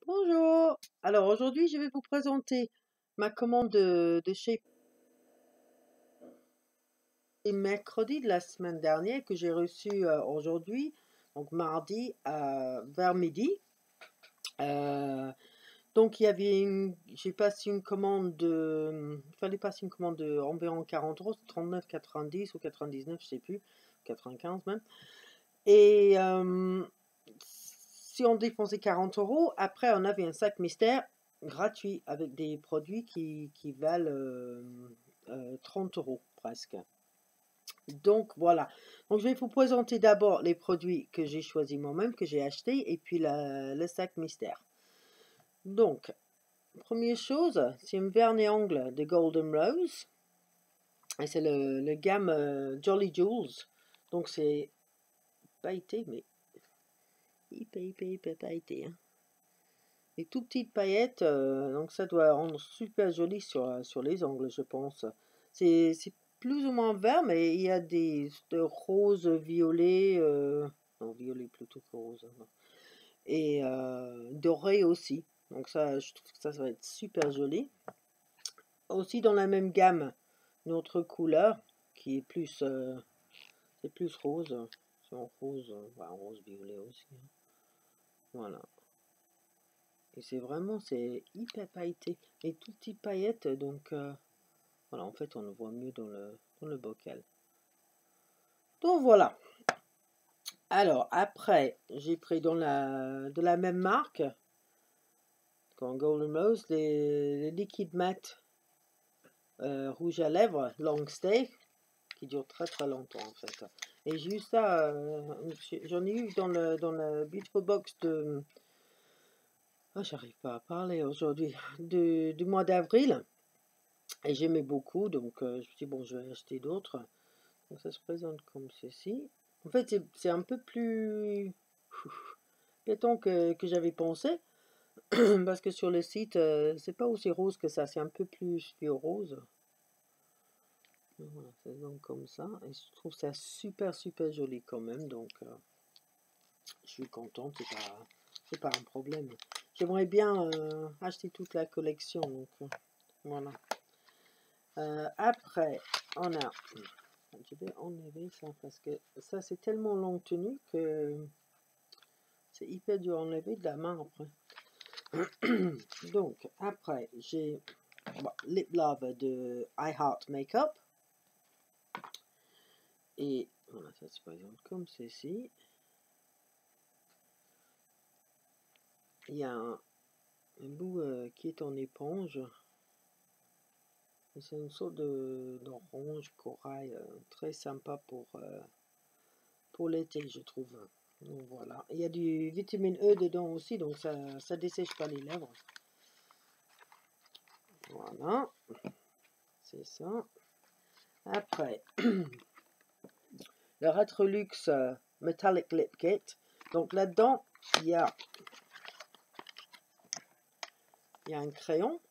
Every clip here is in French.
Bonjour. Alors aujourd'hui, je vais vous présenter ma commande de chez mercredi de la semaine dernière que j'ai reçue aujourd'hui, donc mardi vers midi. Donc il y avait j'ai passé une commande il fallait passer une commande de environ 40 euros, 39,90 ou 99, je sais plus, 95 même. Et si on dépensait 40 euros, après on avait un sac mystère gratuit avec des produits qui valent 30 euros presque. Donc voilà. Donc je vais vous présenter d'abord les produits que j'ai choisis moi-même, que j'ai achetés, et puis le sac mystère. Donc, première chose, c'est un vernis ongle de Golden Rose. Et c'est le gamme Jolly Jewels. Donc c'est pailleté, mais hyper pailleté. Hein. Des tout petites paillettes, donc ça doit rendre super joli sur les ongles, je pense. C'est plus ou moins vert, mais il y a des de rose, violet, non, violet plutôt que rose, non. Et doré aussi. Donc ça, je trouve que ça va être super joli. Aussi dans la même gamme, une autre couleur qui est plus, c'est plus rose. C'est en rose, rose violet aussi. Hein. Voilà. Et c'est hyper pailleté. Et toutes petites paillettes, donc voilà, en fait on le voit mieux dans le bocal. Donc voilà. Alors après, j'ai pris de la même marque, comme Golden Rose, les liquides mat rouge à lèvres Long Stay, qui dure très longtemps en fait. Et j'ai eu ça, j'en ai eu dans le Beautiful Box de... Ah, j'arrive pas à parler aujourd'hui, du mois d'avril. Et j'aimais beaucoup, donc je me suis dit, bon, je vais acheter d'autres. Donc ça se présente comme ceci. En fait, c'est un peu plus béton que j'avais pensé, parce que sur le site, c'est pas aussi rose que ça, c'est un peu plus rose. Voilà, c'est donc comme ça. Et je trouve ça super joli quand même, donc je suis contente, c'est pas un problème. J'aimerais bien acheter toute la collection, donc voilà. Après, on a... Je vais enlever ça parce que ça c'est tellement long tenu que c'est hyper dur à enlever de la main après. Donc après j'ai Lip Love de I Heart Makeup. Et voilà, ça se présente comme ceci. Il y a un bout qui est en éponge. C'est une sorte d'orange corail très sympa pour l'été, je trouve. Donc voilà. Il y a du vitamine E dedans aussi, donc ça dessèche pas les lèvres. Voilà. C'est ça. Après, le Retrolux Metallic Lip Kit. Donc là-dedans, il y a un crayon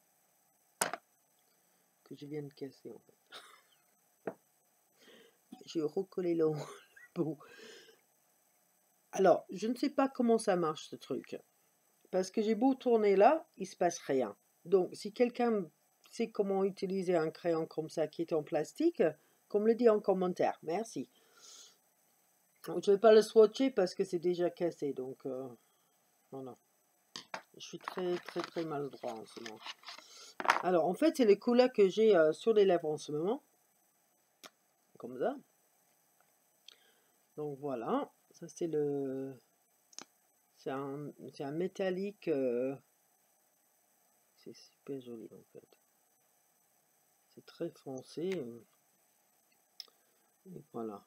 que je viens de casser en fait. J'ai recollé le bout. Alors, je ne sais pas comment ça marche ce truc. Parce que j'ai beau tourner là, il se passe rien. Donc, si quelqu'un sait comment utiliser un crayon comme ça qui est en plastique, qu'on me le dit en commentaire. Merci. Je ne vais pas le swatcher parce que c'est déjà cassé. Donc, voilà. Je suis très maladroit en ce moment. Alors, en fait, c'est les couleurs que j'ai sur les lèvres en ce moment. Comme ça. Donc, voilà. Ça, c'est le... C'est un métallique. C'est super joli, en fait. C'est très foncé. Et voilà.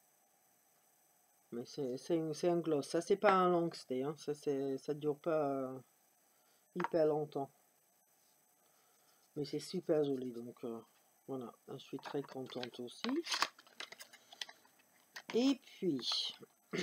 Mais c'est un gloss. Ça, c'est pas un long stay. Hein. Ça dure pas hyper longtemps. Mais c'est super joli. Donc, voilà. Je suis très contente aussi. Et puis,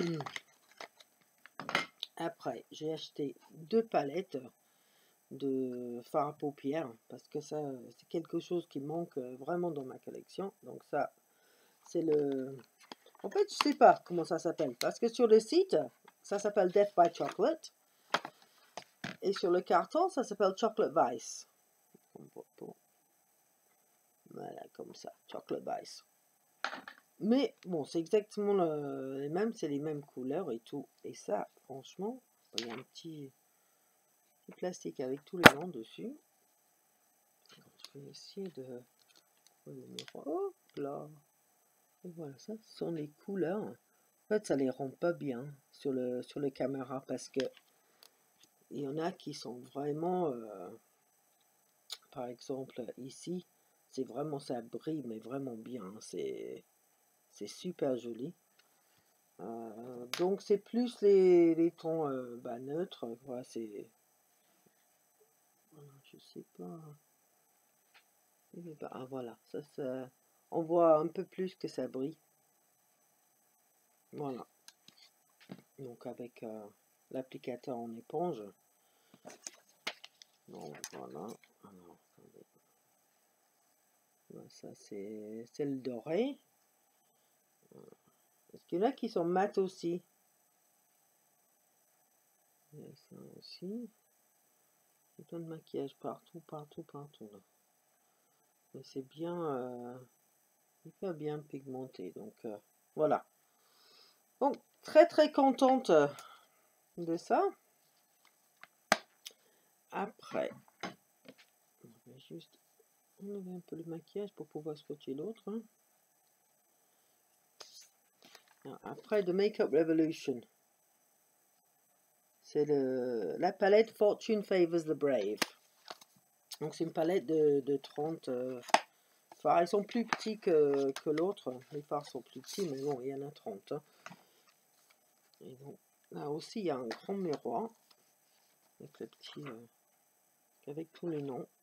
après, j'ai acheté 2 palettes de fard à paupières. Parce que ça, c'est quelque chose qui manque vraiment dans ma collection. Donc ça, c'est le... En fait, je sais pas comment ça s'appelle. Parce que sur le site, ça s'appelle Death by Chocolate. Et sur le carton, ça s'appelle Chocolate Vice. Voilà, comme ça, Chocolate Vice. Mais bon, c'est exactement les mêmes, c'est les mêmes couleurs et tout. Et ça, franchement, il y a un petit plastique avec tous les noms dessus. Je vais essayer de... Oh là. Et voilà, ça ce sont les couleurs. En fait, ça les rend pas bien sur le caméra parce que il y en a qui sont vraiment, par exemple ici, c'est vraiment, ça brille mais vraiment bien. C'est super joli. Donc c'est plus les tons neutres. Voilà, c'est, je sais pas. Ah, voilà, ça, on voit un peu plus que ça brille. Voilà. Donc avec l'applicateur en éponge. Donc voilà. Alors, ça c'est le doré. Est-ce qu'il y en a qui sont mat aussi? Il y a ça aussi. Il y a plein de maquillage partout, partout, partout. Là. Mais c'est bien, hyper bien pigmenté. Donc voilà. Donc très très contente de ça. Après, on va juste enlever un peu le maquillage pour pouvoir swatcher l'autre. Hein. Après, de Makeup Revolution. C'est la palette Fortune Favors the Brave. Donc c'est une palette de 30... Enfin, ils sont plus petits que l'autre. Les fards sont plus petits, mais bon, il y en a 30. Hein. Et donc, là aussi, il y a un grand miroir. Avec le petit... avec tous les noms.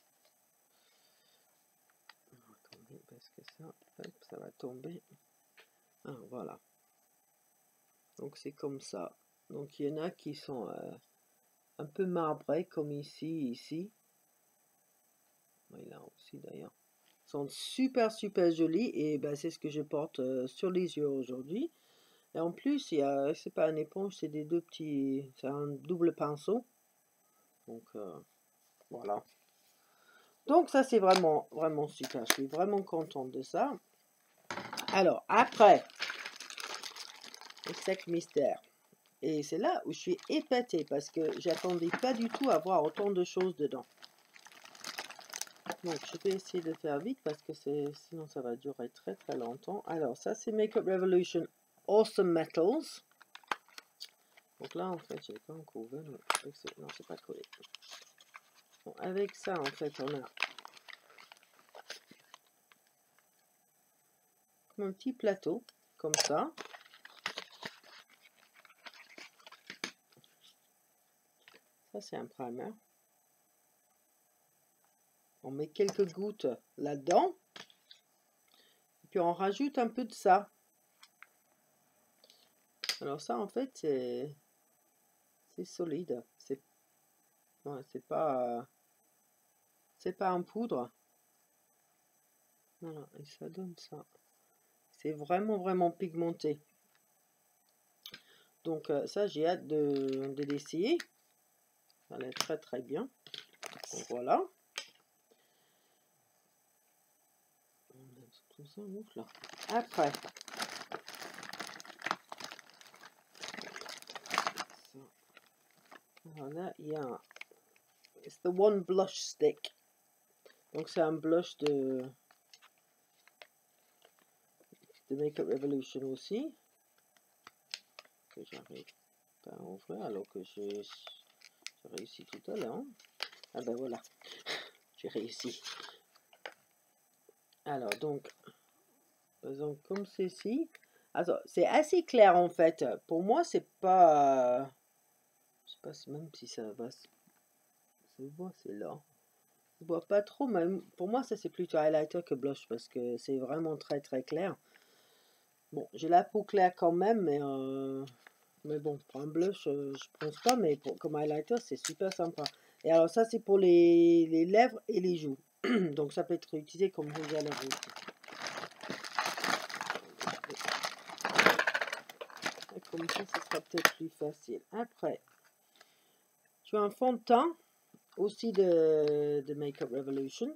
Attendez, parce que ça, hop, ça va tomber. Ah, voilà. Donc c'est comme ça. Donc il y en a qui sont un peu marbrés, comme ici. Oui, là aussi d'ailleurs. Sont super super jolis et ben, c'est ce que je porte sur les yeux aujourd'hui. Et en plus, il y a, c'est pas une éponge, c'est des deux petits, c'est un double pinceau. Donc voilà. Donc ça c'est vraiment vraiment super. Je suis vraiment contente de ça. Alors après, le sac mystère. Et c'est là où je suis épatée parce que j'attendais pas du tout à voir autant de choses dedans. Donc je vais essayer de faire vite parce que sinon ça va durer très très longtemps. Alors ça c'est Makeup Revolution Awesome Metals. Donc là en fait j'ai pas encore ouvert. Non c'est pas collé. Bon, avec ça en fait on a un petit plateau comme ça. Ça c'est un primer. On met quelques gouttes là-dedans. Puis on rajoute un peu de ça. Alors ça en fait c'est solide. C'est pas en poudre. Voilà, et ça donne ça. C'est vraiment vraiment pigmenté. Donc ça j'ai hâte de l'essayer. Ça a l'air très très bien. Donc voilà. Tout ça, ouf, là. Après. Voilà, il y a un... It's the One Blush Stick. Donc c'est un blush de Makeup Revolution aussi. Que j'arrive pas à ouvrir alors que j'ai réussi tout à l'heure. Ah ben voilà, j'ai réussi. Alors donc, comme ceci. Alors c'est assez clair en fait. Pour moi c'est pas... je sais pas même si ça va se voir, c'est là. Je vois pas trop, mais pour moi ça c'est plutôt highlighter que blush parce que c'est vraiment très très clair. Bon, j'ai la peau claire quand même, mais bon, pour un blush, je pense pas, mais comme highlighter, c'est super sympa. Et alors ça, c'est pour les lèvres et les joues. Donc ça peut être utilisé comme rouge à lèvres. Et comme ça sera peut-être plus facile. Après, J'ai un fond de teint aussi de Makeup Revolution.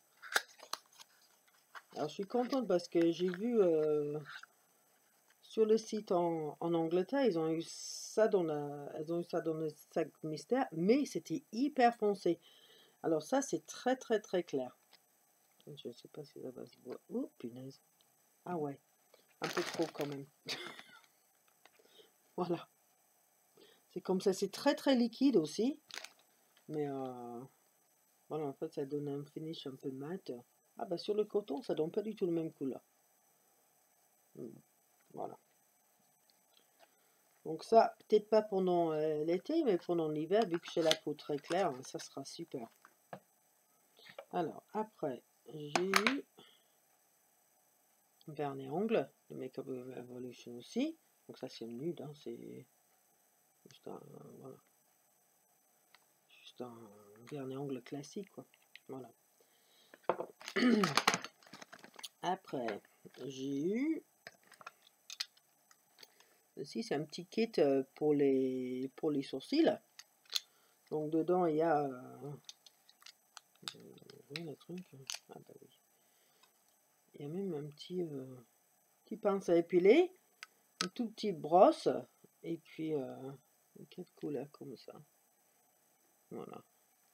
Alors je suis contente parce que j'ai vu sur le site en Angleterre, ils ont eu ça dans le sac mystère, mais c'était hyper foncé. Alors ça c'est très clair. Je ne sais pas si ça va se voir. Oh punaise. Ah ouais, un peu trop quand même. Voilà. C'est comme ça, c'est très liquide aussi. Mais voilà, en fait ça donne un finish un peu mat. Ah bah sur le coton, ça donne pas du tout le même couleur. Voilà. Donc ça, peut-être pas pendant l'été, mais pendant l'hiver, vu que j'ai la peau très claire, ça sera super. Alors, après, j'ai eu un vernis ongle, le Makeup Revolution aussi. Donc ça, c'est nude, hein, c'est juste un, voilà. Juste un vernis ongle classique, quoi. Voilà. Après, j'ai eu... Ici, c'est un petit kit pour les sourcils. Donc dedans, il y a... le truc. Ah bah oui. Il y a même un petit pince à épiler, une toute petite brosse, et puis 4 couleurs comme ça. Voilà.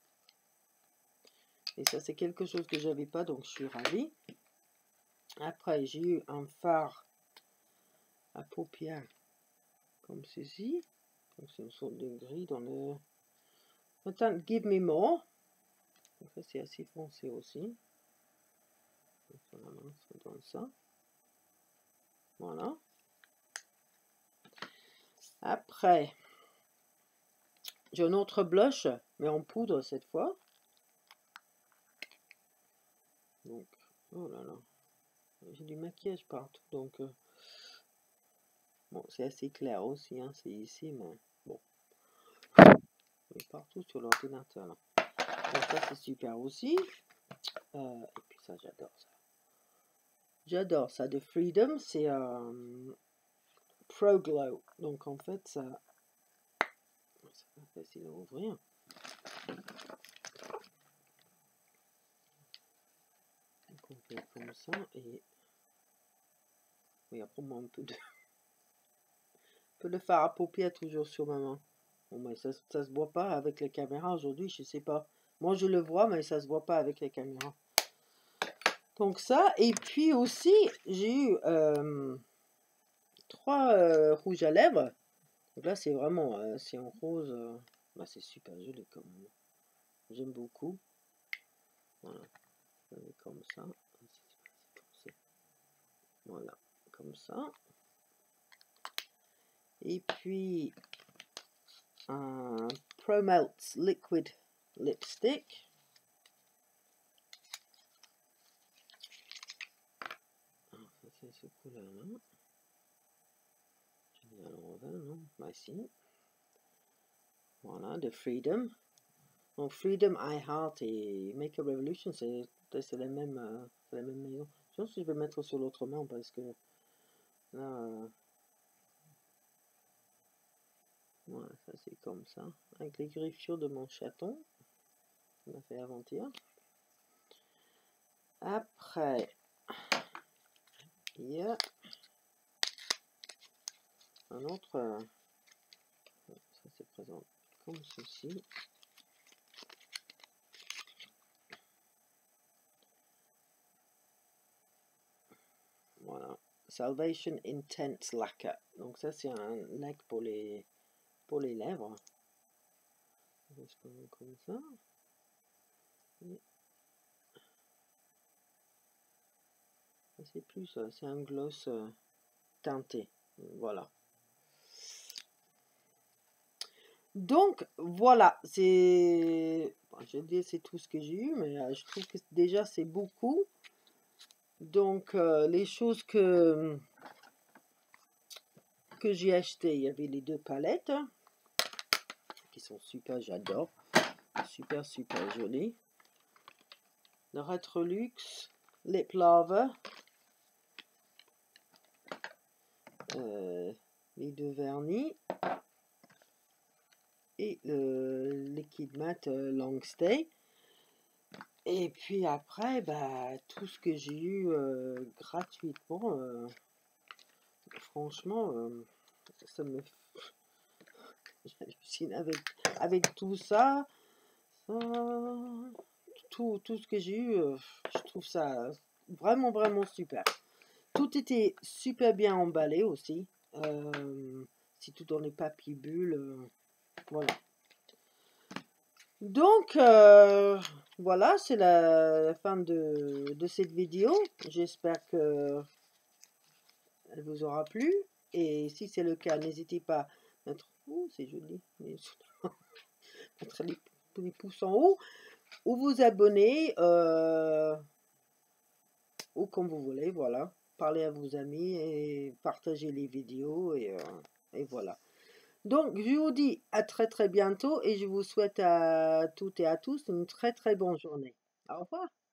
Et ça, c'est quelque chose que j'avais pas, donc je suis ravie. Après, j'ai eu un fard à paupières comme ceci. Donc c'est une sorte de gris dans le... Attends, Give Me More. Donc ça, c'est assez foncé aussi. Donc, ça donne ça. Voilà. Après, j'ai un autre blush, mais en poudre cette fois. Donc, oh là là. J'ai du maquillage partout, donc... bon, c'est assez clair aussi, hein, c'est ici, mais bon. Mais partout sur l'ordinateur, là. Donc ça, c'est super aussi. Et puis ça, j'adore ça. J'adore ça, de Freedom, c'est Pro Glow. Donc en fait, ça... c'est pas facile à ouvrir. Donc on fait comme ça, et... oui, après moi, un peu de fard à paupières toujours sur ma main. Bon, mais ça se voit pas avec la caméra aujourd'hui, je sais pas. Moi, je le vois, mais ça se voit pas avec la caméra. Donc ça, et puis aussi, j'ai eu 3 rouges à lèvres. Donc là, c'est vraiment, c'est en rose. Bah, c'est super joli quand même. J'aime beaucoup. Voilà, comme ça. Voilà, comme ça. Et puis, un Pro Melts Liquid Lipstick. Alors, ça, c'est ce couleur-là. Je vais à l'envers, non? Bah, si. Voilà, de Freedom. Donc Freedom, iHeart et Makeup Revolution, c'est la même maison. Je pense que je vais mettre sur l'autre main parce que là, voilà, ça c'est comme ça. Avec les griffures de mon chaton. On a fait avant-hier. Après, il y a un autre. Ça se présente comme ceci. Voilà. Salvation Intense Lacquer. Donc ça c'est un lac pour les lèvres. Comme ça. Et c'est plus, c'est un gloss teinté. Voilà. Donc voilà, c'est, bon, je vais dire c'est tout ce que j'ai eu, mais je trouve que déjà c'est beaucoup. Donc les choses que j'ai achetées, il y avait les 2 palettes qui sont super, j'adore, super jolies. Le Retrolux Lip Lava, les 2 vernis. et Liquid Matte Long Stay. Et puis après, bah, tout ce que j'ai eu gratuitement, franchement, ça me j'hallucine avec tout ça, ça- tout ce que j'ai eu, je trouve ça vraiment, vraiment super. Tout était super bien emballé aussi. C'est tout dans les papiers bulles. Voilà. Donc, voilà, c'est la fin de cette vidéo. J'espère que elle vous aura plu. Et si c'est le cas, n'hésitez pas à mettre... Oh, c'est joli. Mettre les pouces en haut. Ou vous abonner. Ou comme vous voulez, voilà. Parlez à vos amis et partagez les vidéos. Et voilà. Donc, je vous dis à très très bientôt et je vous souhaite à toutes et à tous une très très bonne journée. Au revoir.